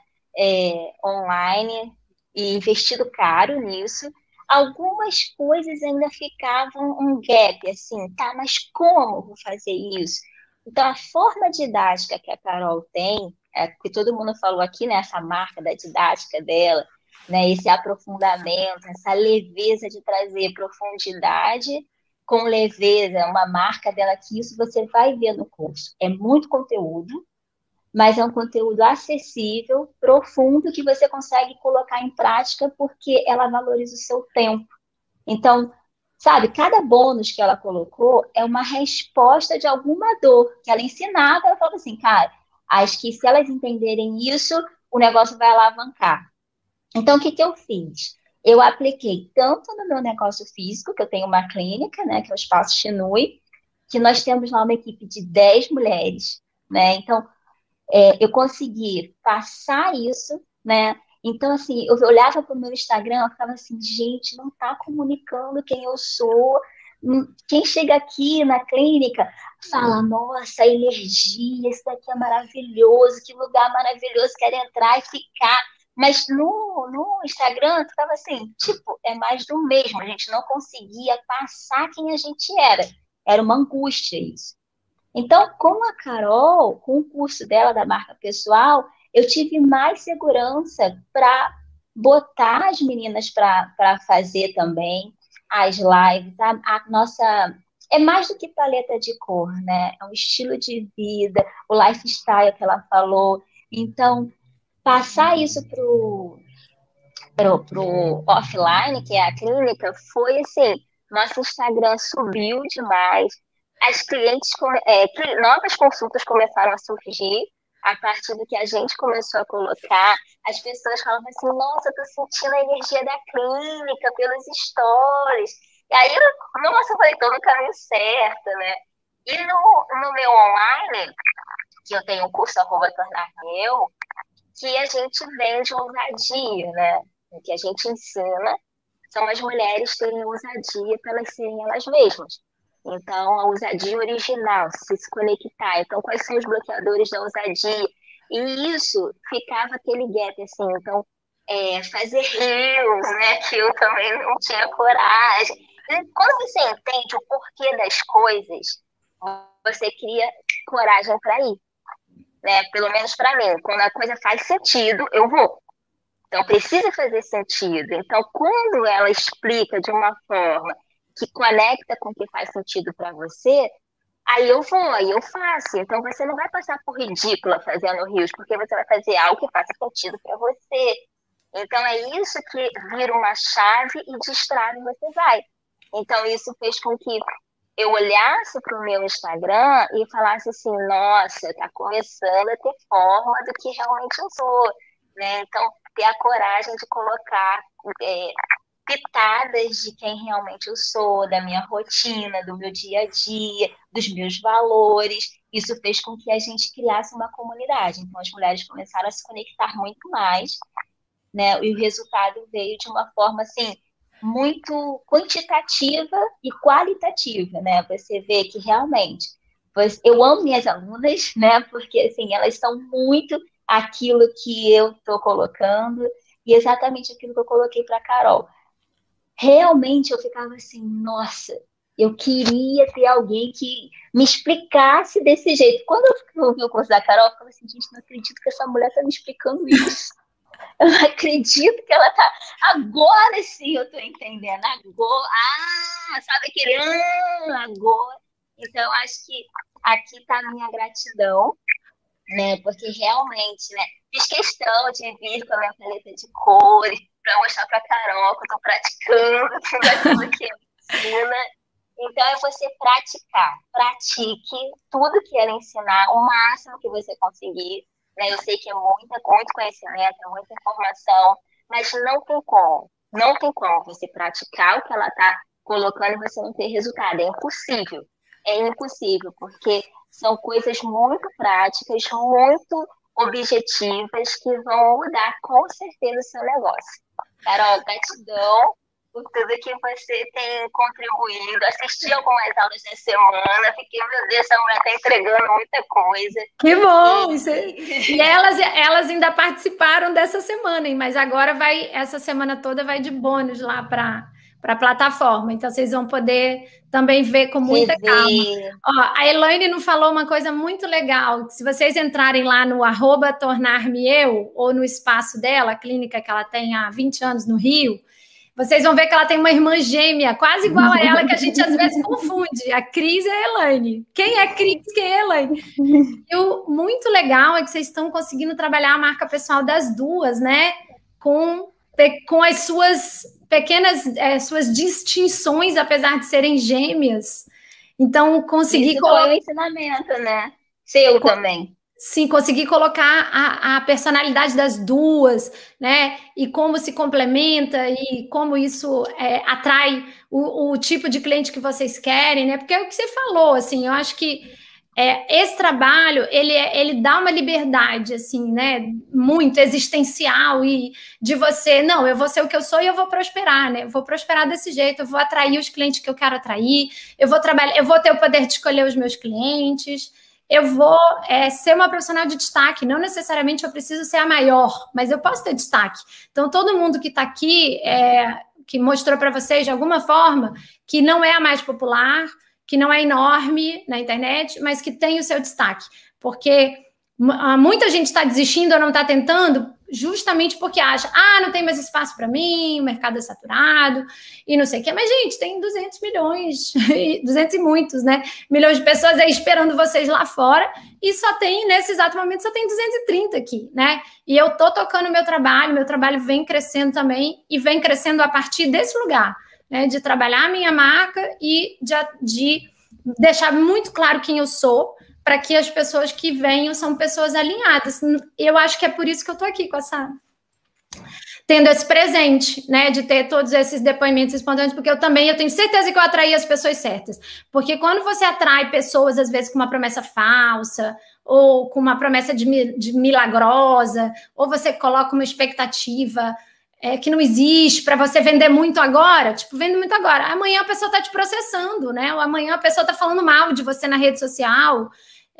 online e investido caro nisso, algumas coisas ainda ficavam um gap, assim, tá, mas como eu vou fazer isso? Então, a forma didática que a Carol tem, que todo mundo falou aqui, né, essa marca da didática dela, né, esse aprofundamento, essa leveza de trazer profundidade com leveza, uma marca dela, que isso você vai ver no curso. É muito conteúdo, mas é um conteúdo acessível, profundo, que você consegue colocar em prática porque ela valoriza o seu tempo. Então, sabe, cada bônus que ela colocou é uma resposta de alguma dor que ela ensinava. Ela falava assim, cara, acho que se elas entenderem isso, o negócio vai alavancar. Então, o que eu fiz? Eu apliquei tanto no meu negócio físico, que eu tenho uma clínica, né, que é o Espaço Shinui, que nós temos lá uma equipe de 10 mulheres, né? Então, eu consegui passar isso, né? Então, assim, eu olhava para o meu Instagram, eu ficava assim, gente, não está comunicando quem eu sou. Quem chega aqui na clínica fala, nossa, a energia, isso daqui é maravilhoso, que lugar maravilhoso, quero entrar e ficar. Mas no Instagram, ficava assim, tipo, é mais do mesmo, a gente não conseguia passar quem a gente era. Era uma angústia isso. Então, com a Carol, com o curso dela da marca pessoal, eu tive mais segurança para botar as meninas para fazer também as lives. A nossa é mais do que paleta de cor, né? É um estilo de vida, o lifestyle que ela falou. Então, passar isso pro offline, que é a clínica, foi assim, nosso Instagram subiu demais, as clientes, novas consultas começaram a surgir a partir do que a gente começou a colocar. As pessoas falavam assim, nossa, eu tô sentindo a energia da clínica pelos stories. E aí, nossa, eu falei, tô no caminho certo, né? E no meu online, que eu tenho um curso @tornar-me-eu, que a gente vende ousadia, né? O que a gente ensina são as mulheres terem ousadia para elas serem elas mesmas. Então, a ousadia original, se conectar. Então, quais são os bloqueadores da ousadia? E isso ficava aquele gap, assim. Então, fazer reels, né? Que eu também não tinha coragem. E quando você entende o porquê das coisas, você cria coragem para ir. Né? Pelo menos para mim. Quando a coisa faz sentido, eu vou. Então, precisa fazer sentido. Então, quando ela explica de uma forma que conecta com o que faz sentido para você, aí eu vou, aí eu faço. Então, você não vai passar por ridícula fazendo rios, porque você vai fazer algo que faça sentido para você. Então, é isso que vira uma chave e destrave e você vai. Então, isso fez com que eu olhasse para o meu Instagram e falasse assim, nossa, está começando a ter forma do que realmente eu sou. Né? Então, ter a coragem de colocar pitadas de quem realmente eu sou, da minha rotina, do meu dia a dia, dos meus valores. Isso fez com que a gente criasse uma comunidade. Então, as mulheres começaram a se conectar muito mais, né? E o resultado veio de uma forma, assim, muito quantitativa e qualitativa, né? Você vê que realmente eu amo minhas alunas, né? Porque assim, elas são muito aquilo que eu estou colocando e exatamente aquilo que eu coloquei para a Carol. Realmente eu ficava assim, nossa, eu queria ter alguém que me explicasse desse jeito. Quando eu ouvi o curso da Carol, eu falei assim, gente, não acredito que essa mulher está me explicando isso. Eu não acredito que ela tá. Agora sim eu tô entendendo. Agora. Sabe aquele. Agora. Então, acho que aqui tá a minha gratidão, né? Porque realmente, né? Fiz questão de vir com a minha paleta de cores para mostrar pra Carol que eu tô praticando tudo aquilo que ela ensina. Então, é você praticar. Pratique tudo que ela ensinar, o máximo que você conseguir. Eu sei que é muito conhecimento, é muita informação, mas não tem como. Não tem como você praticar o que ela está colocando e você não ter resultado. É impossível. É impossível, porque são coisas muito práticas, muito objetivas que vão mudar com certeza o seu negócio. Carol, gratidão por tudo que você tem contribuído. Assisti algumas aulas da semana, fiquei, meu Deus, essa mulher está entregando muita coisa. Que bom! E elas ainda participaram dessa semana, hein? Mas agora essa semana toda vai de bônus lá para a plataforma. Então, vocês vão poder também ver com muita calma. Ó, a Elaine não falou uma coisa muito legal. Se vocês entrarem lá no @tornar-me-eu ou no espaço dela, a clínica que ela tem há 20 anos no Rio, vocês vão ver que ela tem uma irmã gêmea, quase igual a ela, que a gente às vezes confunde. A Cris é a Elaine. Quem é Cris? Quem é a Elaine? E o muito legal é que vocês estão conseguindo trabalhar a marca pessoal das duas, né? Com as suas pequenas, suas distinções, apesar de serem gêmeas. Então, conseguir... Isso foi um ensinamento, né? Seu também. Sim, conseguir colocar a personalidade das duas, né? E como se complementa e como isso atrai o tipo de cliente que vocês querem, né? Porque é o que você falou, assim, eu acho que esse trabalho, ele dá uma liberdade, assim, né? Muito existencial e de você, não, eu vou ser o que eu sou e eu vou prosperar, né? Eu vou prosperar desse jeito, eu vou atrair os clientes que eu quero atrair, eu vou ter o poder de escolher os meus clientes. Eu vou ser uma profissional de destaque, não necessariamente eu preciso ser a maior, mas eu posso ter destaque. Então, todo mundo que está aqui, que mostrou para vocês de alguma forma, que não é a mais popular, que não é enorme na internet, mas que tem o seu destaque. Porque muita gente está desistindo ou não está tentando justamente porque acha, não tem mais espaço para mim, o mercado é saturado e não sei o quê. Mas, gente, tem 200 milhões, 200 e muitos, né? Milhões de pessoas aí esperando vocês lá fora e nesse exato momento, só tem 230 aqui, né? E eu tô tocando meu trabalho vem crescendo também e vem crescendo a partir desse lugar, né? De trabalhar a minha marca e de deixar muito claro quem eu sou, para que as pessoas que venham são pessoas alinhadas. Eu acho que é por isso que eu estou aqui tendo esse presente, né, de ter todos esses depoimentos espontâneos, porque eu tenho certeza que eu atraí as pessoas certas. Porque quando você atrai pessoas, às vezes, com uma promessa falsa, ou com uma promessa de milagrosa, ou você coloca uma expectativa que não existe para você vender muito agora, vende muito agora. Amanhã a pessoa está te processando, né? Ou amanhã a pessoa está falando mal de você na rede social,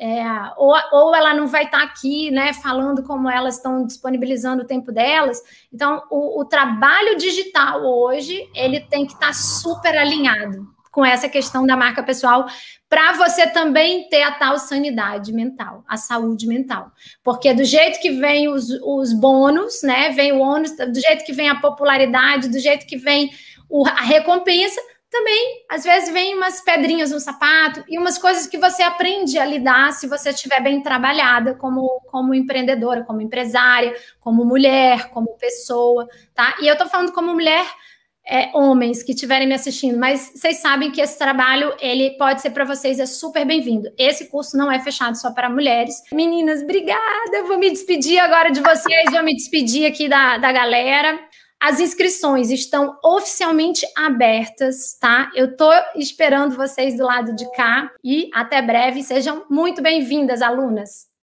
ou ela não vai estar aqui, né, falando como elas estão disponibilizando o tempo delas. Então, o trabalho digital hoje, ele tem que estar super alinhado com essa questão da marca pessoal, para você também ter a tal sanidade mental, a saúde mental. Porque do jeito que vem os bônus, né, vem o ônus, do jeito que vem a popularidade, do jeito que vem a recompensa, também, às vezes, vem umas pedrinhas no sapato e umas coisas que você aprende a lidar se você estiver bem trabalhada como empreendedora, como empresária, como mulher, como pessoa, tá? E eu tô falando como mulher homens que estiverem me assistindo, mas vocês sabem que esse trabalho, ele pode ser para vocês, é super bem-vindo. Esse curso não é fechado só para mulheres. Meninas, obrigada, eu vou me despedir agora de vocês, vou me despedir aqui da galera. As inscrições estão oficialmente abertas, tá? Eu tô esperando vocês do lado de cá e até breve. Sejam muito bem-vindas, alunas.